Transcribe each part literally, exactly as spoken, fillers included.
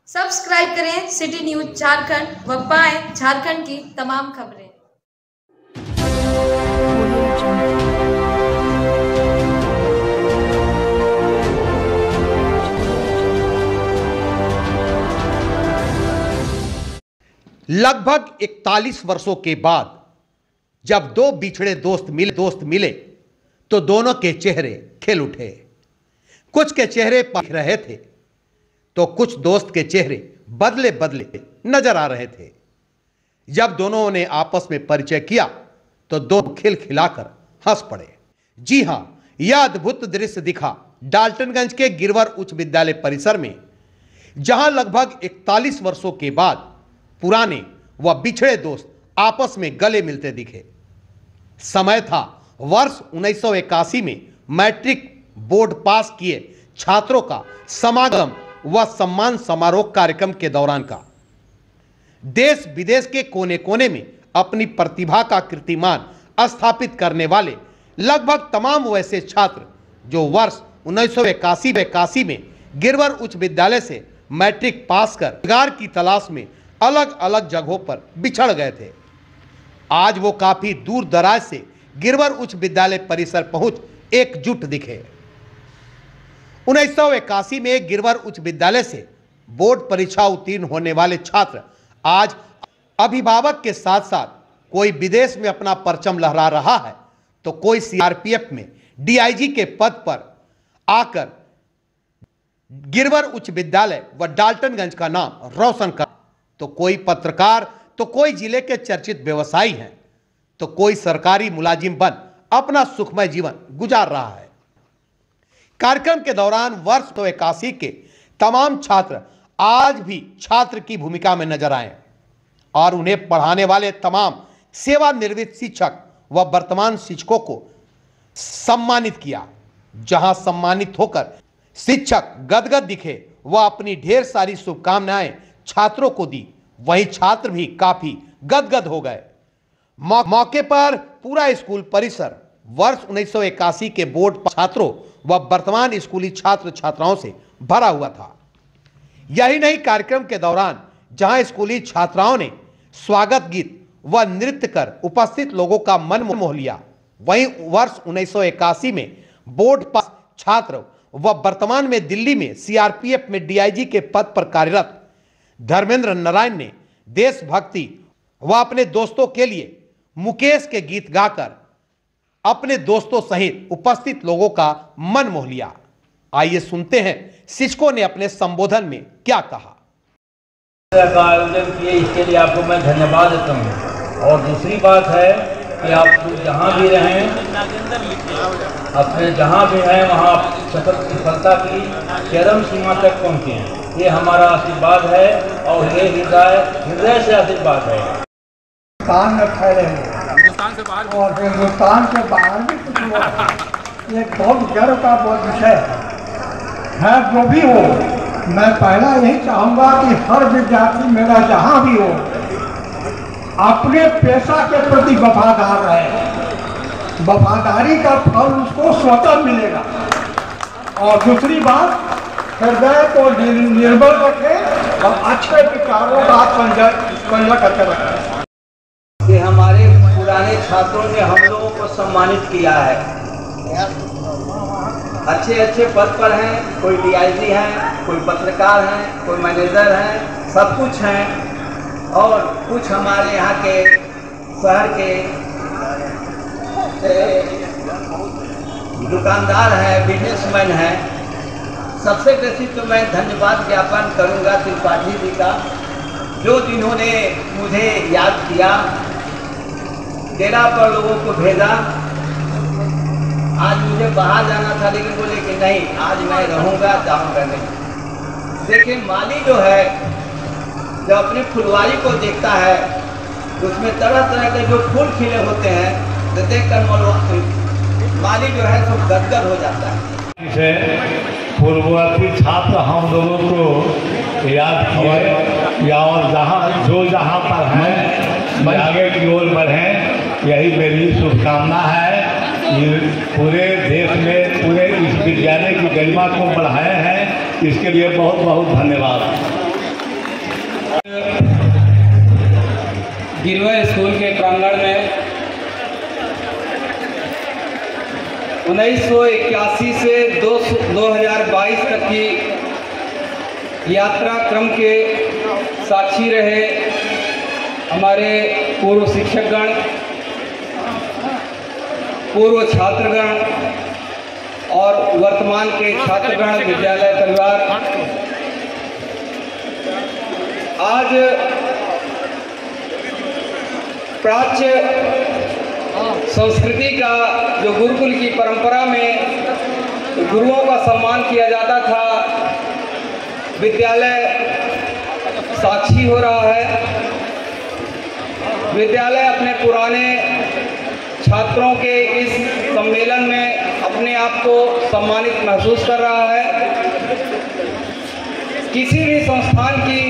Subscribe करें city news Jharkhand व पाएं झारखंड की तमाम खबरें। लगभग इकतालीस वर्षों के बाद जब दो बिछड़े दोस्त मिले दोस्त मिले तो दोनों के चेहरे खिल उठे। कुछ के चेहरे पक रहे थे तो कुछ दोस्त के चेहरे बदले बदले नजर आ रहे थे। जब दोनों ने आपस में परिचय किया तो दोनों खिलखिलाकर हंस पड़े। जी हां, यह अद्भुत दृश्य दिखा डाल्टनगंज के गिरवर उच्च विद्यालय परिसर में, जहां लगभग इकतालीस वर्षों के बाद पुराने व बिछड़े दोस्त आपस में गले मिलते दिखे। समय था वर्ष उन्नीस सौ इक्यासी में मैट्रिक बोर्ड पास किए छात्रों का समागम व सम्मान समारोह कार्यक्रम के दौरान का। देश विदेश के कोने कोने में अपनी प्रतिभा का कीर्तिमान स्थापित करने वाले लगभग तमाम वैसे छात्र जो वर्ष उन्नीस सौ इक्यासी इक्यासी में गिरवर उच्च विद्यालय से मैट्रिक पास कर रोजगार की तलाश में अलग अलग जगहों पर बिछड़ गए थे, आज वो काफी दूर दराज से गिरवर उच्च विद्यालय परिसर पहुंच एकजुट दिखे। उन्नीस सौ इक्यासी में गिरवर उच्च विद्यालय से बोर्ड परीक्षा उत्तीर्ण होने वाले छात्र आज अभिभावक के साथ साथ कोई विदेश में अपना परचम लहरा रहा है तो कोई सीआरपीएफ में डीआईजी के पद पर आकर गिरवर उच्च विद्यालय व डाल्टनगंज का नाम रोशन कर, तो कोई पत्रकार, तो कोई जिले के चर्चित व्यवसायी हैं, तो कोई सरकारी मुलाजिम बन अपना सुखमय जीवन गुजार रहा है। कार्यक्रम के दौरान वर्ष तो इक्यासी के तमाम छात्र आज भी छात्र की भूमिका में नजर आए और उन्हें पढ़ाने वाले तमाम सेवानिवृत्त शिक्षक व वर्तमान शिक्षकों को सम्मानित किया। जहां सम्मानित होकर शिक्षक गदगद दिखे व अपनी ढेर सारी शुभकामनाएं छात्रों को दी, वहीं छात्र भी काफी गदगद हो गए। मौके पर पूरा स्कूल परिसर वर्ष उन्नीस सौ इक्यासी के बोर्ड छात्रों व वर्तमान स्कूली छात्र छात्राओं से भरा हुआ था। यही नहीं, कार्यक्रम के दौरान जहां स्कूली छात्राओं ने स्वागत गीत व नृत्य कर उपस्थित लोगों का मन मोह लिया, वहीं वर्ष उन्नीस सौ इक्यासी में बोर्ड पास छात्र व वर्तमान में दिल्ली में सीआरपीएफ में डीआईजी के पद पर कार्यरत धर्मेंद्र नारायण ने देशभक्ति व अपने दोस्तों के लिए मुकेश के गीत गाकर अपने दोस्तों सहित उपस्थित लोगों का मन मोह लिया। आइए सुनते हैं शिक्षकों ने अपने संबोधन में क्या कहा। का आयोजन किए इसके लिए आपको मैं धन्यवाद देता हूँ। और दूसरी बात है कि आप जहाँ भी रहें, अपने जहाँ भी हैं वहाँ सफल सफलता की चरम सीमा तक पहुँचे हैं, ये हमारा आशीर्वाद है और ये हृदय हृदय से आशीर्वाद है। हिंदुस्तान में फैले हिंदुस्तान से बाहर और हिंदुस्तान से बाहर भी कुछ हुआ, ये बहुत गर्व का विषय है। जो भी हो, मैं पहला यही चाहूँगा कि हर विद्यार्थी मेरा जहाँ भी हो अपने पेशा के प्रति वफादार रहे। वफादारी का फल उसको स्वतः मिलेगा। और दूसरी बात, हृदय को निर्मल रखे और अच्छे विचारों का संजय करके रखें। कि हमारे पुराने छात्रों ने हम लोगों को सम्मानित किया है, अच्छे अच्छे पद पर हैं, कोई डीआईजी हैं, कोई पत्रकार हैं, कोई मैनेजर हैं, सब कुछ हैं। और कुछ हमारे यहाँ के शहर के दुकानदार हैं, बिजनेसमैन हैं। सबसे बेसी तो मैं धन्यवाद ज्ञापन करूँगा त्रिपाठी जी का, जो जिन्होंने मुझे याद किया, डेरा पर लोगों को भेजा। आज मुझे बाहर जाना था लेकिन बोले कि नहीं, आज मैं रहूँगा, जाऊँगा नहीं। देखिए, माली जो है जब अपनी फुलवारी को देखता है उसमें तरह तरह के जो फूल खिले होते हैं तो देख कर माली जो है तो गदगद हो जाता है। इसे पूर्ववर्ती छात्र हम लोगों को याद किए या और जहाँ जो जहाँ पर हैं आगे की ओर बढ़ें, यही मेरी शुभकामना है। ये पूरे देश में पूरे इस विद्यालय की गरिमा को बढ़ाए हैं, इसके लिए बहुत बहुत धन्यवाद। गिरवर स्कूल के प्रांगण में उन्नीस सौ इक्यासी से दो दो हज़ार बाईस तक की यात्रा क्रम के साक्षी रहे हमारे पूर्व शिक्षकगण, पूर्व छात्रगण और वर्तमान के छात्रगण, विद्यालय परिवार। आज प्राच्य संस्कृति का जो गुरुकुल की परंपरा में गुरुओं का सम्मान किया जाता था, विद्यालय साक्षी हो रहा है। विद्यालय अपने पुराने छात्रों के इस सम्मेलन में अपने आप को सम्मानित महसूस कर रहा है। किसी भी संस्थान की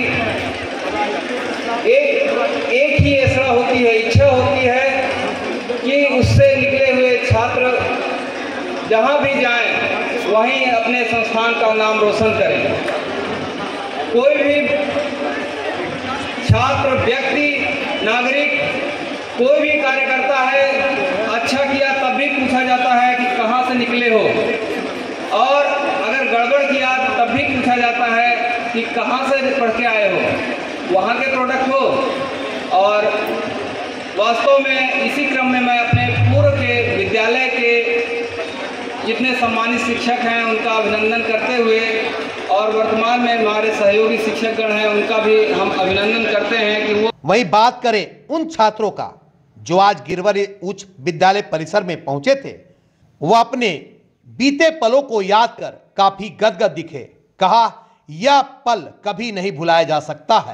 एक एक ही ऐसा होती है, इच्छा होती है कि उससे निकले हुए छात्र जहाँ भी जाएं वहीं अपने संस्थान का नाम रोशन करें। कोई भी छात्र, व्यक्ति, नागरिक कोई भी कार्य करता है, अच्छा किया तब भी पूछा जाता है कि कहाँ से निकले हो, और अगर गड़बड़ किया तब भी पूछा जाता है कि कहाँ से पढ़ के आए हो, वहाँ के प्रोडक्ट हो। और वास्तव में इसी क्रम में मैं अपने पूर्व के विद्यालय के जितने सम्मानित शिक्षक हैं उनका अभिनंदन करते हुए, और वर्तमान में हमारे सहयोगी शिक्षकगण हैं उनका भी हम अभिनंदन करते हैं कि वो। वही बात करें उन छात्रों का जो आज गिरवर उच्च विद्यालय परिसर में पहुंचे थे, वो अपने बीते पलों को याद कर काफी गदगद दिखे। कहा, यह पल कभी नहीं भुलाया जा सकता है।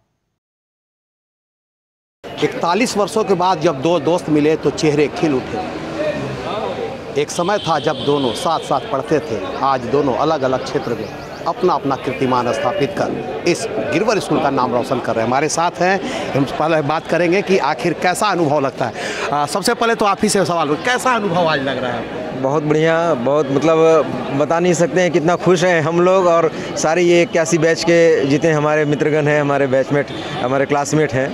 इकतालीस वर्षों के बाद जब दो दोस्त मिले तो चेहरे खिल उठे। एक समय था जब दोनों साथ साथ पढ़ते थे, आज दोनों अलग अलग क्षेत्र में अपना अपना कीर्तिमान स्थापित कर इस गिरवर स्कूल का नाम रोशन कर रहे हैं। हमारे साथ हैं, हम पहले बात करेंगे कि आखिर कैसा अनुभव लगता है। आ, सबसे पहले तो आप ही से सवाल, कैसा अनुभव आज लग रहा है? बहुत बढ़िया, बहुत मतलब बता नहीं सकते हैं कितना खुश हैं हम लोग, और सारे ये इक्यासी बैच के जितने हमारे मित्रगण हैं, हमारे बैचमेट, हमारे क्लासमेट हैं,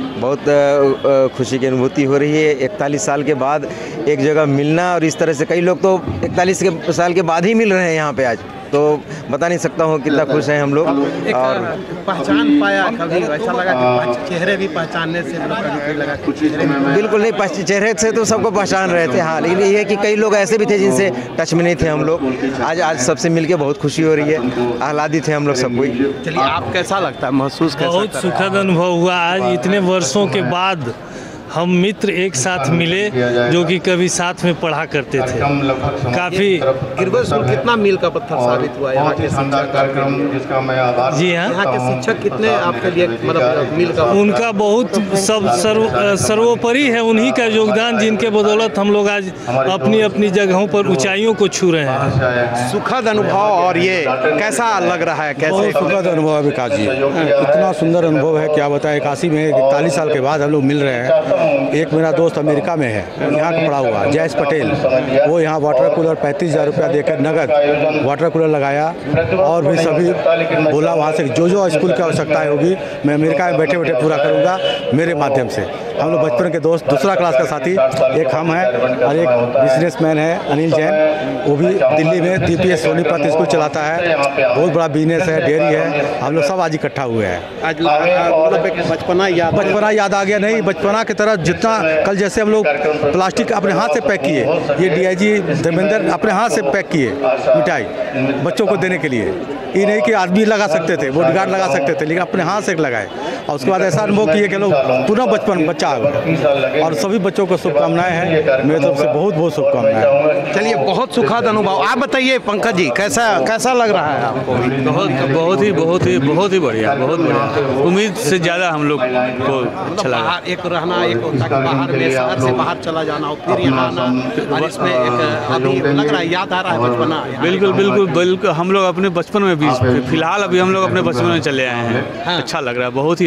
बहुत खुशी की अनुभूति हो रही है। इकतालीस साल के बाद एक जगह मिलना, और इस तरह से कई लोग तो इकतालीस के साल के बाद ही मिल रहे हैं यहाँ पे आज, तो बता नहीं सकता हूँ कितना खुश हैं हम लोग। और पहचान पाया कभी ऐसा लगा कि चेहरे भी पहचानने से लगा कुछ बिल्कुल नहीं, चेहरे से तो सबको पहचान रहे थे, हाँ, लेकिन ये है कि कई लोग ऐसे भी थे जिनसे टच में नहीं थे हम लोग। आज आज सबसे मिलके बहुत खुशी हो रही है, आह्लादित थे हम लोग सब कोई। चलिए, आप कैसा लगता है, महसूस कैसा? बहुत सुखद अनुभव हुआ। आज इतने वर्षों के बाद हम मित्र एक साथ मिले जो कि कभी साथ में पढ़ा करते थे। काफ़ी गिरवर स्कूल कितना मील का पत्थर साबित हुआ यहाँ के कार्यक्रम जिसका मैं आभार। जी हाँ, यहाँ के शिक्षक कितने आपके लिए मतलब मील का? उनका बहुत सब सर्व सर्वोपरि है उन्हीं का योगदान, जिनके बदौलत हम लोग आज अपनी अपनी जगहों पर ऊंचाइयों को छू रहे हैं। सुखद अनुभव। और ये कैसा लग रहा है? कैसे सुखद अनुभव है विकास जी, इतना सुंदर अनुभव है क्या बताएं। इक्यासी में इकतालीस साल के बाद हम लोग मिल रहे हैं। एक मेरा दोस्त अमेरिका में है, यहाँ का पढ़ा हुआ जयेश पटेल, वो यहाँ वाटर कूलर पैंतीस हज़ार रुपया देकर नगद वाटर कूलर लगाया, और भी सभी बोला वहाँ से जो जो स्कूल की आवश्यकताएं होगी मैं अमेरिका में बैठे बैठे पूरा करूँगा मेरे माध्यम से। हम लोग बचपन के दोस्त, दूसरा क्लास का साथी एक हम हैं, और एक बिजनेसमैन है अनिल जैन, वो भी दिल्ली में D P S Sonipat school चलाता है, बहुत बड़ा बिजनेस है, डेयरी है। हम लोग सब आज इकट्ठा हुए हैं। आज मतलब बचपना याद बचपना याद आ गया। नहीं, बचपना की तरह जितना कल जैसे हम लोग प्लास्टिक अपने हाथ से पैक किए, ये डी आई जी धर्मेंद्र अपने हाथ से पैक किए मिठाई बच्चों को देने के लिए। ये नहीं कि आदमी लगा सकते थे, बॉडीगार्ड लगा सकते थे, लेकिन अपने हाथ से लगाए, और उसके बाद ऐसा अनुभव किए कि लोग पूरा बचपन बच्चा आ गया। और सभी बच्चों को शुभकामनाएं हैं, मेरे तरफ से बहुत बहुत शुभकामनाएं। चलिए, बहुत सुखद अनुभव। आप बताइए पंकज जी, कैसा कैसा लग रहा है आपको? बहुत बहुत ही बहुत ही बहुत ही बढ़िया, बहुत बढ़िया। उम्मीद से ज़्यादा हम लोग को अच्छा लगा। एक रहना, एक होता कि बाहर में, शहर से बाहर चला जाना और फिर यहाँ आना, और इसमें एक अभी लग रहा है, याद आ रहा है बचपना। बिल्कुल बिल्कुल बिल्कुल, हम लोग अपने बचपन में भी, फिलहाल अभी हम लोग अपने बचपन में चले आए हैं। अच्छा लग रहा है, बहुत ही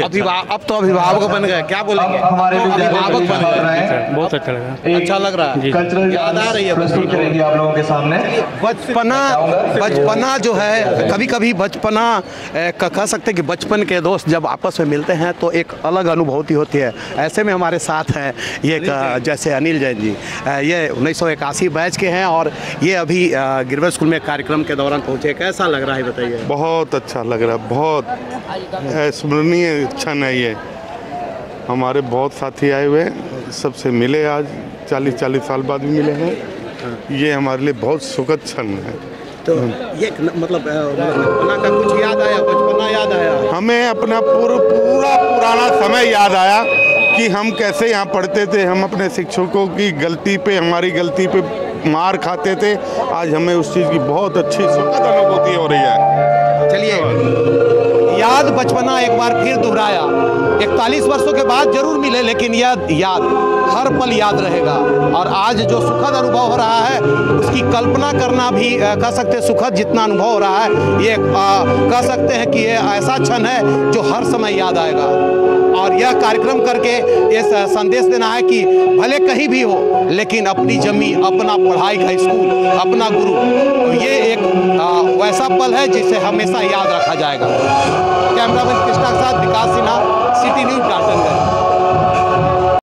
अभिभावक अब तो अभिभावक बन गए, क्या बोलेंगे? अभिभावक बन गए, बहुत अच्छा लगा, अच्छा लग रहा है, कल्चरल याद आ रही है प्रस्तुत करेंगे आप लोगों के सामने। बचपना बचपना जो है, कभी कभी बचपना ए, कह सकते हैं कि बचपन के दोस्त जब आपस में मिलते हैं तो एक अलग अनुभूति होती है। ऐसे में हमारे साथ हैं ये जैसे अनिल जैन जी, ये उन्नीस सौ इक्यासी बैच के हैं और ये अभी गिरवट स्कूल में कार्यक्रम के दौरान पहुँचे। कैसा लग रहा है बताइए? बहुत अच्छा लग रहा है, बहुत स्मरणीय क्षण है ये। हमारे बहुत साथी आए हुए, सबसे मिले, आज चालीस चालीस साल बाद भी मिले हैं। ये हमारे लिए बहुत सुखद क्षण है। तो ये मतलब बचपना का कुछ याद आया, बचपना याद आया हमें अपना पूरा पूरा पुराना समय याद आया कि हम कैसे यहाँ पढ़ते थे, हम अपने शिक्षकों की गलती पे, हमारी गलती पे मार खाते थे। आज हमें उस चीज़ की बहुत अच्छी सुखद अनुभूति हो रही है। चलिए, याद बचपना एक बार फिर दोहराया। इकतालीस वर्षों के बाद जरूर मिले, लेकिन यह याद हर पल याद रहेगा। और आज जो सुखद अनुभव हो रहा है उसकी कल्पना करना भी कह सकते हैं सुखद जितना अनुभव हो रहा है, ये कह सकते हैं कि ये ऐसा क्षण है जो हर समय याद आएगा। और यह कार्यक्रम करके ये संदेश देना है कि भले कहीं भी हो, लेकिन अपनी जमी, अपना पढ़ाई का स्कूल, अपना गुरु, तो ये एक आ, वैसा पल है जिसे हमेशा याद रखा जाएगा। कैमरामैन कृष्णा के साथ विकास सिन्हा, सिटी न्यूज़, डाल्टनगंज।